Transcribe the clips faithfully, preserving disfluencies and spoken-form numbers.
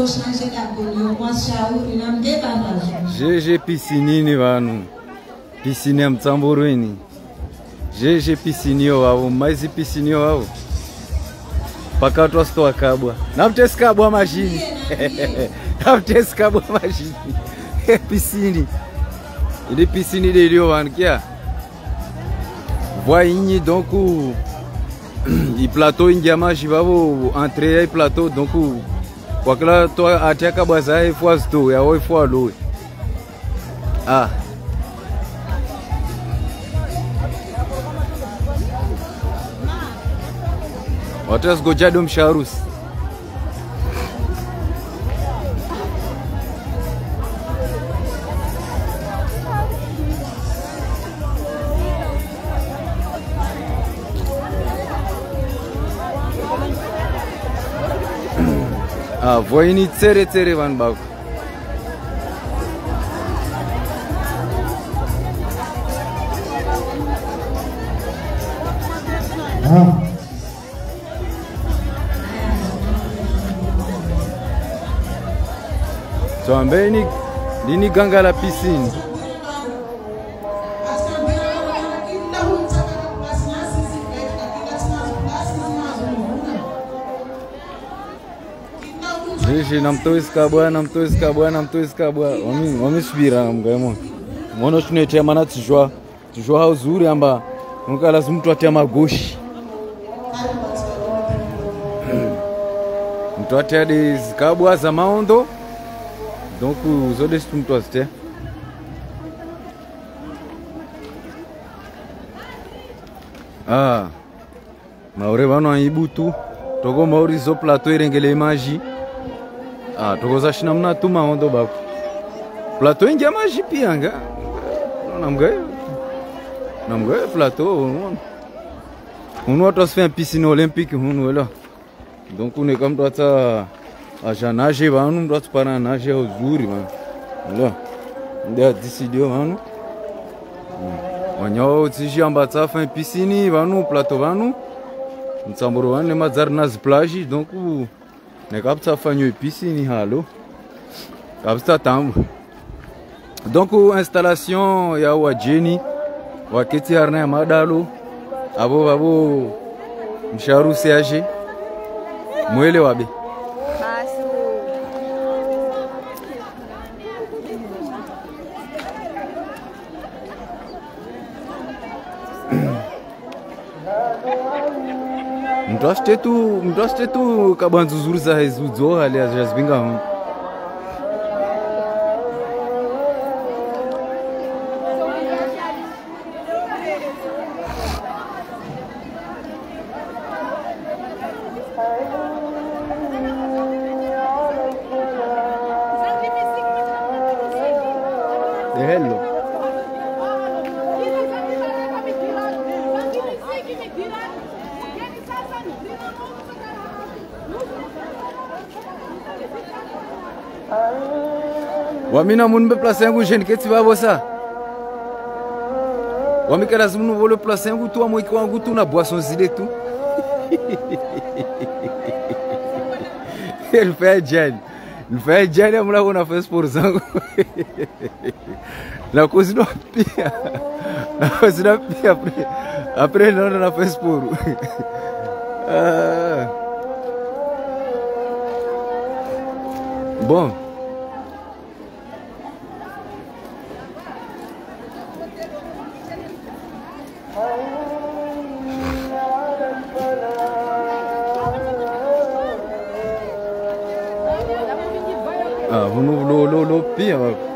G G piscinini vanu. Piscine ya Mtsamburweni. G G piscinio wao, mais piscinio wao. Pakato astoa kabwa. Namtesi kabwa machine. Namtesi kabwa machine. Piscine. Ile piscine de Rio van kia. Voyez donc il plateau ingiama jivavo entrer plateau donc kwa kila to atiaka bwaza e fois sto ya oi fois lo. Ah. Outras gojado msharus. Ah, voini tsere tsere van bak. Ah. So ambeni dini ganga la piscine. Jeshi namtoa skabwa namtoa skabwa namtoa skabwa wami wami subira mgaemo mwana tunetea mana tijwa tijwa uzuri amba nuka lazima mtu atia magoshi mtu atia de skabwa za maondo donc uzode mtu asite ah maure bano aibutu togo mauri zo plateau irengele image. Ah, tokoza shina mna tuma ondo bako. Plateau ingia maji pia nga. Namgaye. Namgaye plateau. On doit tous faire une piscine olympique on là. Donc on est comme doit ça à nager va on doit pas nager au zuri man. Là. On a décidé man. On y a aussi ambata faire une piscine va nous plateau va nous. Mtsamburu wane mazarna z plage donc nekapta fanyo piscine halo. Kapsta tambo. Donc installation ya wajeni waketi harna ya madalo abo babo msharu siaje mwele wabe basu mtaste tu mtaste tu kabanzu zuri za hizo hali ya jazbinga. Hello. Wamina munbe place yangu jeune keti babo sa. Wamika lazima nu vole place yangu tu amwe kwangu tu na boisson zile tu. Elle fait jeune. Il fait jeune amla on a fait sport zangu. La cause no pia. La cause no pia après. Après non on a fait sport. Ah. Bon. Ah, vunu lo lo lo pia.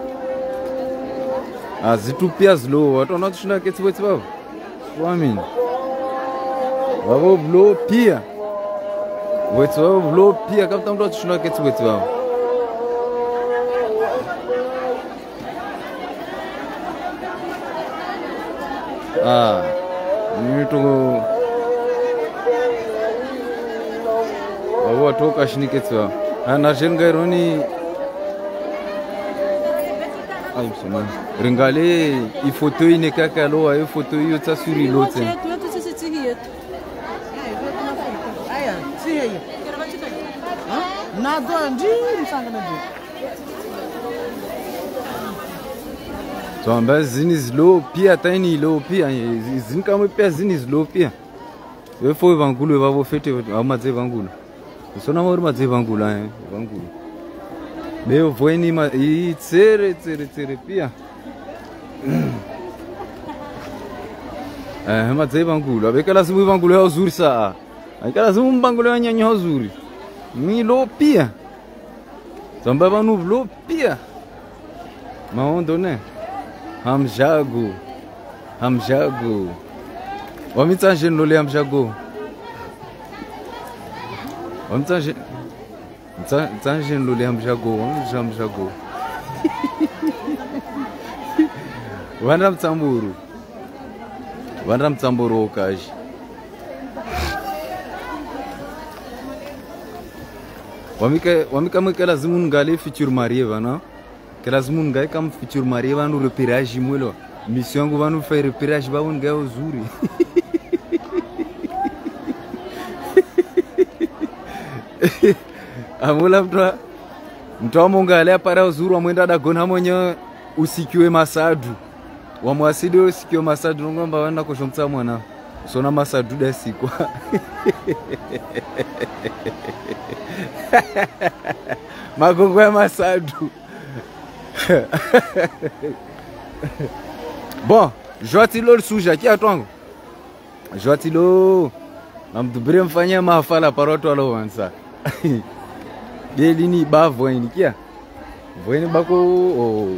Ah, zitu pia zlo. Watu na tushina keti wetu babo. Wamini. Babo lo pia. Wetu babo lo pia kapta mtu tushina keti wetu babo. Ah, mimi to babo toka shini keti babo. Ana jengaironi ai sema ringale i photo ine kaka lo ai photo yo tsa suri lo tse nado ndi msangana ndi so amba zini zilo pia tani lo pia zini kama pia zini zilo pia we foi vangulu vavo fete amadze vangulu sona mori madze vangulu eh vangulu beo voini ma i tsere tsere tsere pia eh madze vangulu abekala simu vangulu ya uzuri saa akala simu mbangulu ya nyanya uzuri mi lo pia samba vanu lo pia maondo ne hamjago hamjago wamitanje nole hamjago wamitanje mtanje nole hamjago hamjago wanda mtsamburu wanda mtsamburu okaji wamika wamika mweka lazimu ngale futur marié vana que lazimu ngai kam futur marié vanu repérage mwelo mission yangu vanu fa repérage ba ngai uzuri amula mtwa mtwa mongale apara uzuri wa mwenda dagona mwenye usikiwe masadu wa mwasidi usikiwe masadu ngomba wana koshomtsa mwana sona masadu da sikwa magongo ya masadu bon joatilo suja kia twangu joatilo namdubire mfanya mafala paroto alo wansa delini ba voini kia voini bako oh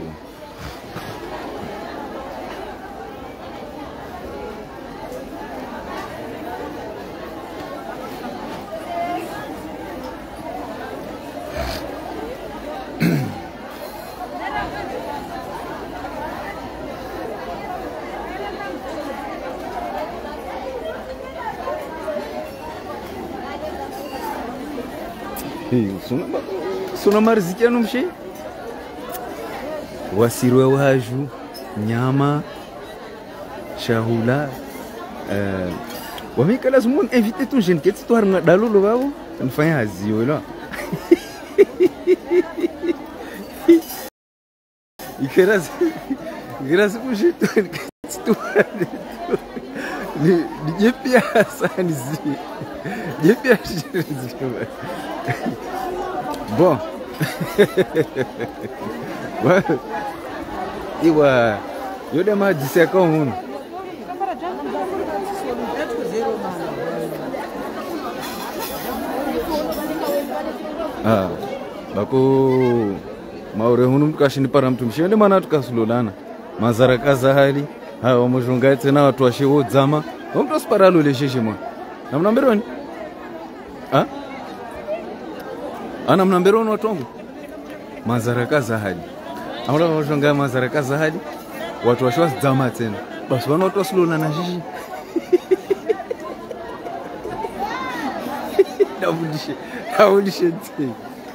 suna mariziki ya numshe wasirwe waju nyama shahula uh, wamika lazimu invite tu jeune keti tu harna dalolo babo nfanya hazio la ikeras ikeras kujitu keti tu ni jepia sana zi jepia zi bon iwa yode ma diseka hunu ah bako maure hunu tukashini para mtu mshende mana tukasulolana mazara kaza hali hawa mujunga tena watu washewo dzama mtu asparalo lesheje mwa na mnamberoni ah ana mnamberoni watu wangu mazara kaza hali amula mujunga mazara kaza hali watu washwa dzama tena basi wana watu wasulolana jiji Davudishe, Davudishe tse.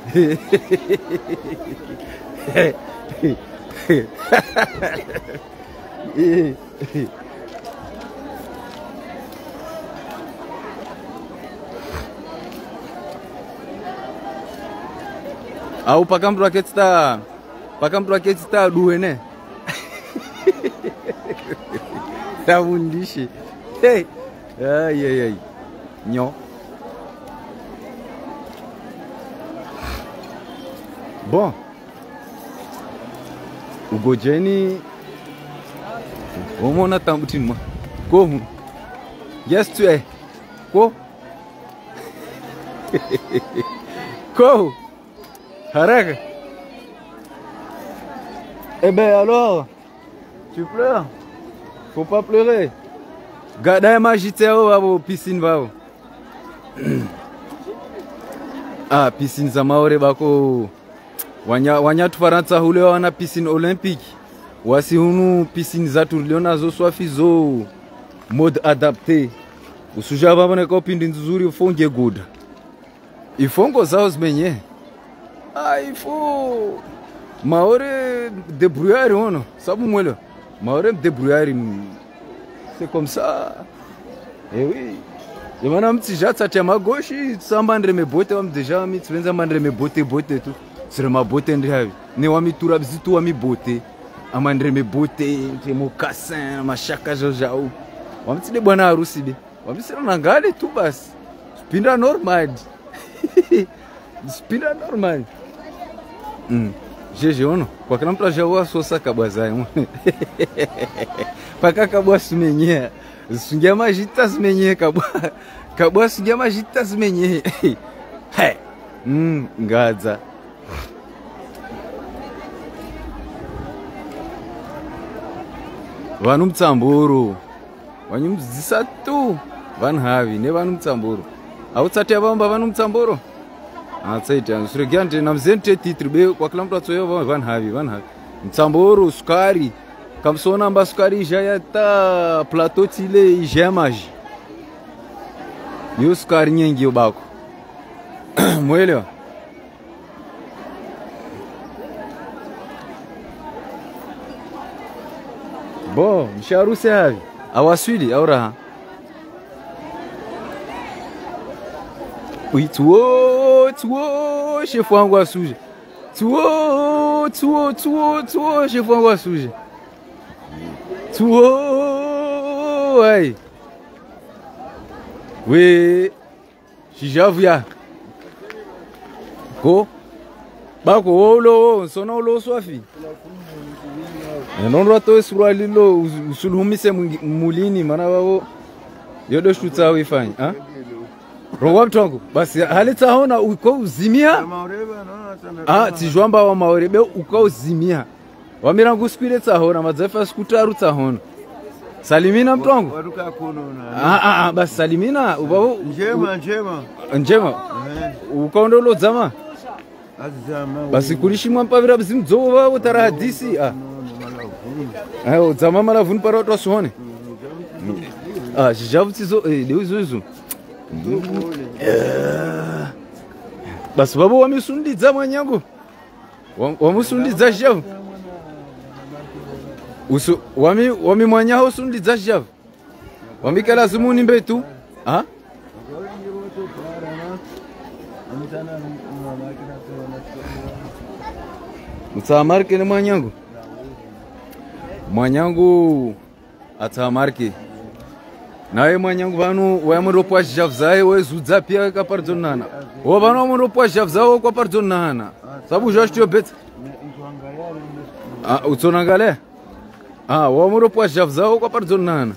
Au pakamtu aketsta, pakamtu aketsta duene. Davudishe. Hey. Ay ay ay. Nyo. Bon, ugojeni omona tambutini mwa komu yes tu es ko ko haraka. Eh ben alors tu pleures, faut pas pleurer. Gada magiteo babo piscine babo. Ah piscine za maore bako wanya wanya tufaransa hule wana piscine olympique wasi hunu piscine za tuliona zo swafizo mode adapté usuja babone ko pindi nzuri ufonge good ifongo zao zimenye ah ifo maore débrouillard ono sabu mwelo maore débrouillard c'est comme ça eh oui Yamana mtija tsatia magoshi sambandre me bote wa mdeja mi twenza mandre me bote bote tu. Sire ma bote ndi havi. Ne wa mi tura bizitu wa mi bote. Amandre me bote nte mo kassin mashaka jojao. Wa mtide bwana harusi be. Wa msira nangale tu basi. Spinda normal. Spinda normal. Mm. Jeje ono. Kwa kila mtu ajawa sosa kabwazaye. Paka kabwa sumenye. Sungia majita sumenye kabwa. Kabwa sungia majita sumenye. Hey. Mm, ngaza. Vanu mtsamburu. Wanyu mzisa tu. Van havi ne vanu mtsamburu. Autsati abamba vanu mtsamburu. Atsaita nsuregiante na mzente titribe kwa kila mtu atsoyo van havi van havi. Mtsamburu sukari. Kamsona mba sukari ijaya ta plateau tile ijaya maji. Yo sukari nyengi yobako. Mwelewa. Bo, msharusi havi. Awaswili aura. Oui, tuo, tuo, chefu wangu asuje. Tuo, tuo, tuo, tuo, chefu wangu asuje. Tuo, ai. We, shijavya. Ko? Bako olo, sona olo swafi. Non rato surwa lilo usuluhumise mulini mana wao yodo shuta wifanya ha Rowa mtongo basi halita hona uko uzimia ah tijwamba wa maorebe uko uzimia wamirangu skwile tahona madzafa skutaru tahona salimina mtongo waruka kunona ah ah basi salimina ubao njema njema njema ukaondo lo zama azama basi kulishimwa mpavira bizimdzo wao tara hadisi ah ayo zama mala vun para to suhone ah javu tizo eh deu zuzu basi babo wamisundidza mwanyangu wamusundidza javu usu wami wami mwanyaho sundidza javu wamikala zumuni mbetu ah mtsamarke ni mwanyangu mwanyangu atamarke nawe mwanyangu vanu wayamuropwa javzaye wezudza pia kapardonana wo vanu wamuropwa javzawo kwa pardonana sabu jashtiyo bet ah utsonangale ah wamuropwa javzawo kwa pardonana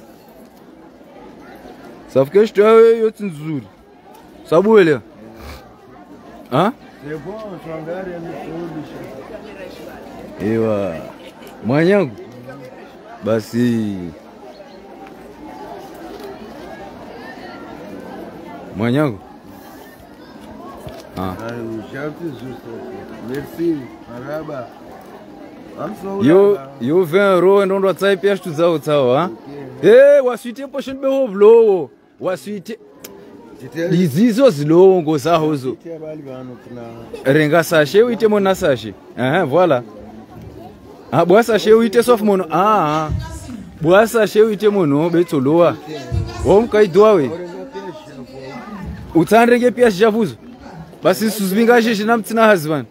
safke shtawe yotsinzuri sabu ele ah ewa mwanyangu basi mwanyangu ah merci maraba yo yo vingt euros ndo ndo tsai pia shtu zao tsao ha eh waswite potion be hoblo waswite lizizo zilongo zahozo renga sachet uite mona sachet eh voilà ah boa sachet uite sauf mono ah boa sachet uite mono betoloa om kaidwa we utsandrenge pia javuzo basi suzvinga jeje namtsina husband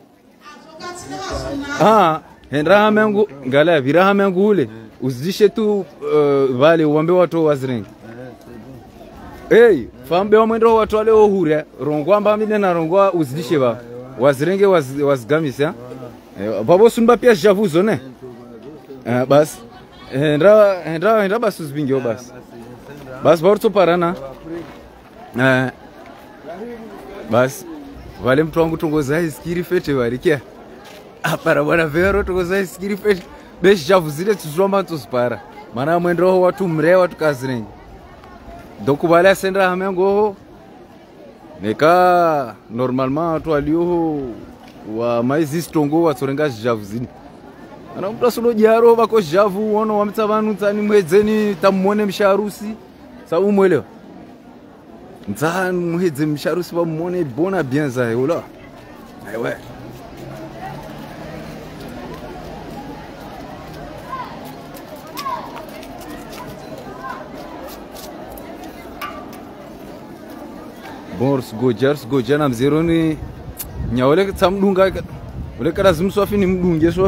ah hendra mangu ngala vira mangu ule uzishe tu vale uambe watu wazirenge hey fambe wa mwendo watu wale ohure rongwa mbamine na rongwa uzidishe ba wazirenge waz, wazgamisa babo sunba pia javuzo ne eh bas hendra hendra hendra bas uzbingyo bas bas borto parana eh bas vale mtu wangu tongoza iskiri fete barikia apara bwana vero tongoza iskiri fete besh javuzile tuzomba tuzpara mana mwendo watu mre watu kazirenge donc vale sendra hamengo neka normalement watu alio wa maizi stongo watsorenga javuzini ana mtu asolo jaro bako javu wono wamtsa vanhu tsani mwedzeni tamuone msharusi sabu mwelewa ntsani mwedze msharusi bamuone bona bien za yola aiwe Bon gojar gojar na mzero ni nyawole tsamdunga ole kala zimswafi ni mdunge so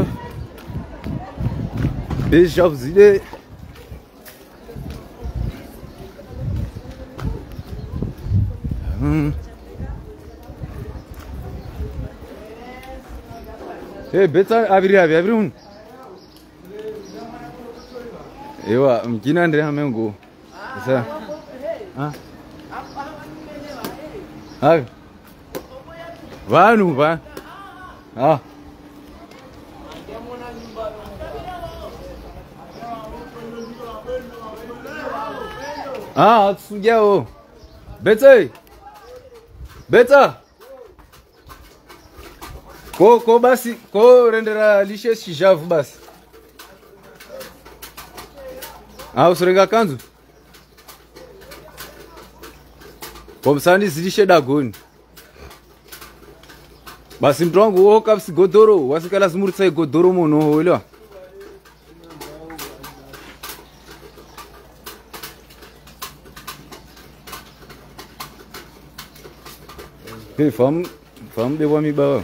beja zile hmm eh beta abiri abiri abiri un ewa mkina ndre hamengo sasa ah ah vanu va ah ah tsujao beta beta ko ko basi ko rendera lishe shijavu basi ah usirenga kanzu pomsani zilishe dagoni basi mtu wangu wo kapsi godoro wasikala zimurutsa godoro mono holewa hey fam fam bewa mi bawa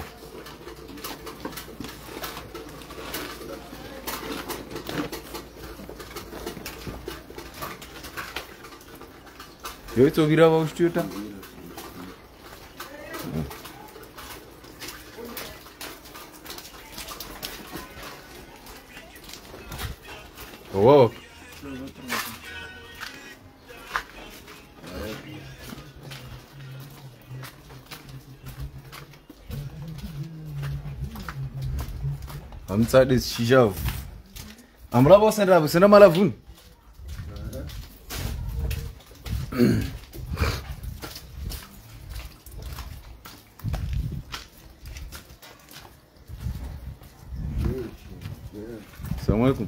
yo ito virava ushtuta wow amtsa des shijav amra bosenda bosenda malavun Assalamu alaikum.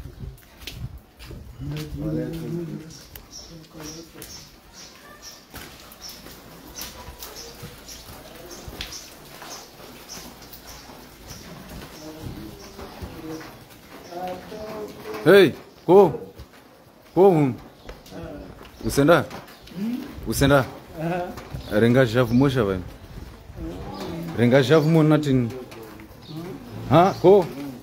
Hey, ko ko usenda usenda renga javu mosha vai renga javu mon natin ha ko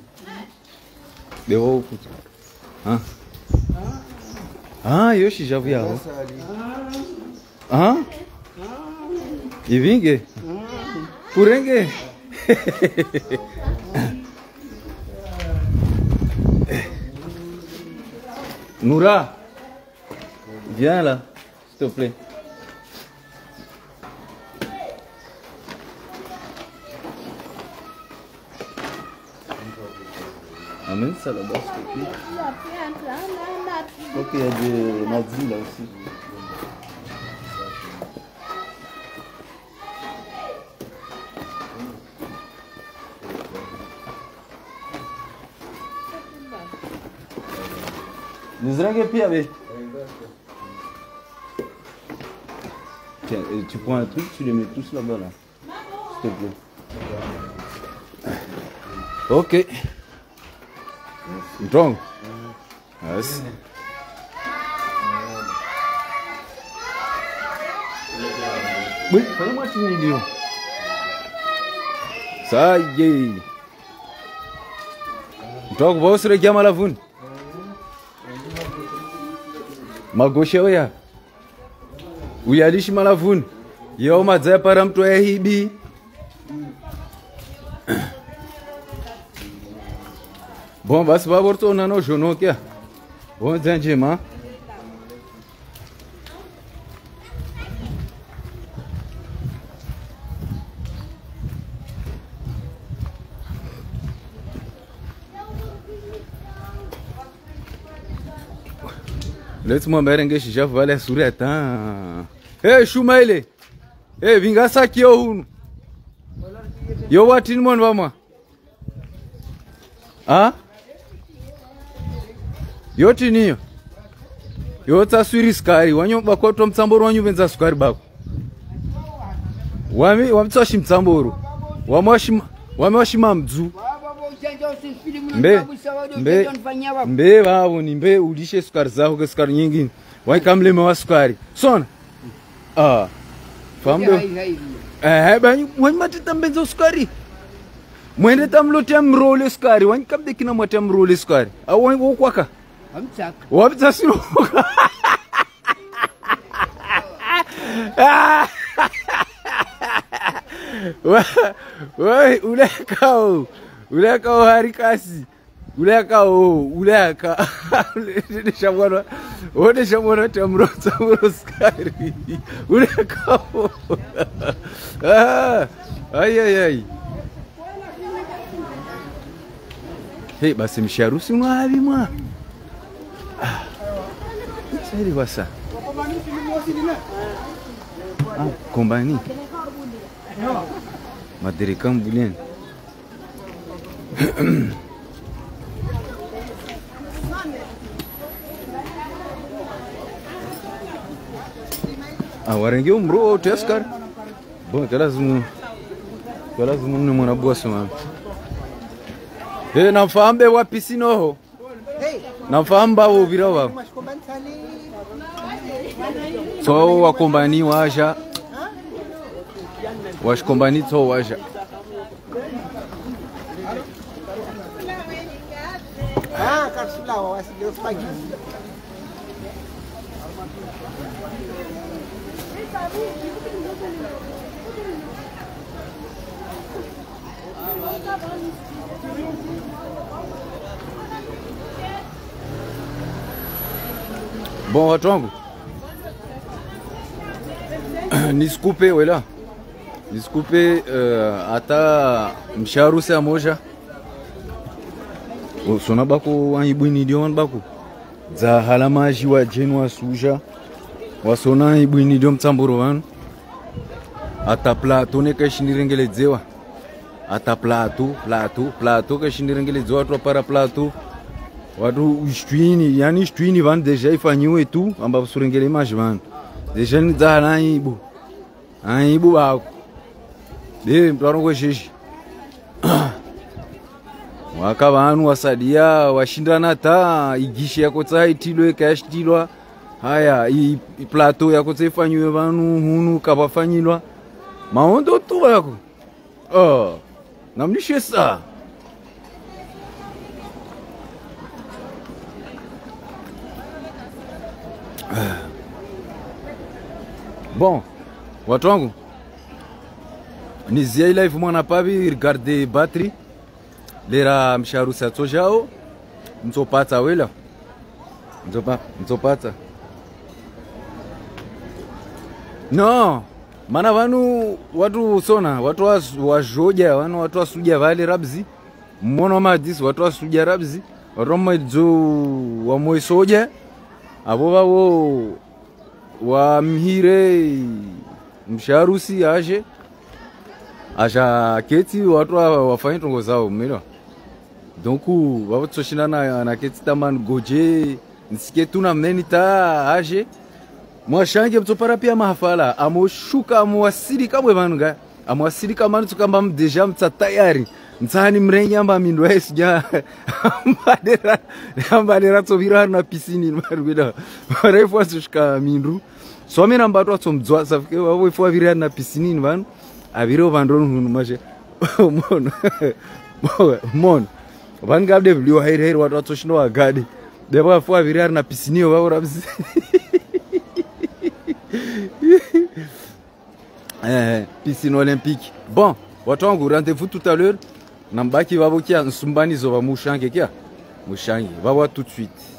devo ukuta ha ah yoshi javu yao ah ivinge kurenge Noura, viens là, s'il te plaît. Amène ça là-bas, s'il te plaît. Je crois qu'il y a des nazis là aussi. Nous allons puis avec. Tiens, tu prends un truc, tu les mets tous là-bas là. S'il te plaît. Ok. Donc. Yes. Oui, fais-moi une vidéo. Ça y est. Donc, vous serez bien à la vune. Magoshe oya uyalishi malavuni yo madzaya para mtu ya hibi bon basi baborto nano jono kya bon zanjema Let's mo merenge já vale sureta. Hey shumaile. Hey vingasa aqui eu. Eu watini mon vama. Ah? Yo tiniyo. Yo taswiri skari wanyo bakoto mtsamboro wanyu venza sukari bako. Wami wamtsashi mtsamboro. Wamwashi wamwashima mdzu. Mbe mbe mbe babo ni mbe ulishe sukari zako kwa sukari nyingi waikamlema wa sukari sona ah Fahamu do? Eh, bani wani matita mbenzo sukari. Mwende tamlotea mrole sukari, wani kabde kina mwatea mrole sukari. Au wani wakwaka? Amchaka. Wapita sino. Wai ulekao. Ulekao harikasi. Ulekao, uleka. Deshamwana. Ode shamwana tamro tamro sukari. Ulekao. Ah. Ai ai ai. Hey, basi msharusi unahabi mwa. Ah. Seri wasa. Ah, kombani. Madirikan bulian. Ah, warengi umro au teskar. Bom, lazima lazima mne mwana boss mama. Eh, nafahamu be wapi sino? Hey. Nafahamu babo birawa. So wakombani waja. Washkombani to waja. Ah, karsula wasile spagi. Bon, watu wangu. Nisikupe wela. Nisikupe uh, ata msharusi ya moja. Sona bako wanibwini dion bako. Za halamaji wa jenu wa suja. Wasona ibwini dion mtamburo wanu. Ata plato ne kashinirengele dzewa. Ata plato, plato, plato kashinirengele dzewa tu para plato. Watu ustwini, yani ustwini van deja ifanyiwe tu ambapo surengele image van. Deja ni dala ibu. Aibu bako. De mtwarongo shishi. Waka vanu wasadia washindana ta igishi yako tsaitilo ekashtilwa. Haya i, i plateau yako tsefanywe vanu hunu kabafanyilwa. Maondo tu yako. Oh. Namlishe sa. Bon, watu wangu nizia live mwana pavi regarder batterie lera msharusi atojao mtopata wela mtopa mtopata no mana vanu watu sona watu wajoja wanu watu wasuja vale rabzi mmono madisi watu wasuja rabzi watu mwedzo wa moisoja abo babo wa mhire msharusi aje aja keti watu wafanye tongo zao melo donc babo tsoshindana na keti taman goje nisike tuna mneni ta aje mwashange mtopara pia mahafala amoshuka amwasiri kamwe vanunga amwasiri kamwe tukamba mdeja mta tayari mtsani mrenya amba mindo esja mbadera mbadera tsovira na piscine marweda refu asushka mindu so mina mbato atsomdzwa safike wavo ifwa vira na piscine vanu aviro vandron hunu mashe mon mon van gabde vlio hair hair watu atsoshino agade deba fwa vira na piscine wavo rabzi eh piscine olympique. Bon, watu wangu rendez-vous tout à l'heure. Nambaki vavo kia nsumbani zo va mushange kia. Mushange, va voir tout de suite.